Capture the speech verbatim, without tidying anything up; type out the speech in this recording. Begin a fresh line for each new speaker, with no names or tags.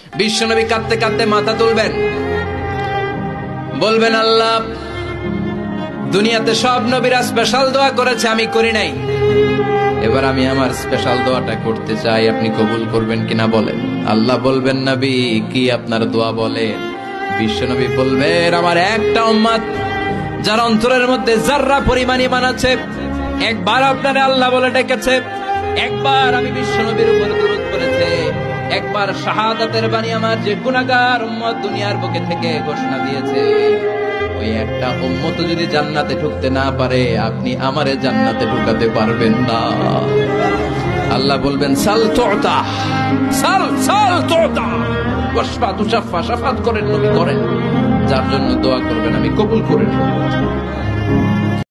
বিশ্বনবী কাঁদতে কাঁদতে মাথা তুলবেন, বলবেন আল্লাহ দুনিয়াতে সব নবীরা স্পেশাল দোয়া করেছে, আমি করি নাই, এবার আমি আমার স্পেশাল দোয়াটা করতে চাই, আপনি কবুল করবেন কিনা বলেন। আল্লাহ বলবেন নবী কি আপনার দোয়া বলেন। বিশ্বনবী বলবেন আমার একটা উম্মত যার অন্তরের মধ্যে যাররা পরিমাণ ঈমান আছে, একবার আপনারে আল্লাহ বলে ডেকেছে, একবার আমি বিশ্বনবীর উপর দুরূদ পড়েছে, একবার শাহাদাতের বাণী আমার যে গুনাহগার উম্মত দুনিয়ার বুকে থেকে ঘোষণা দিয়েছে, ওই একটা উম্মত যদি জান্নাতে ঢুকতে না পারে আপনি আমারে জান্নাতে ঢুকাতে পারবেন না। আল্লাহ বলবেন সাল তুতা, সাল সাল তুতা, ওয়াশফা তুশাফা, শাফাত করেন নবী করেন, যার জন্য দোয়া করবেন আমি কবুল করে নেব।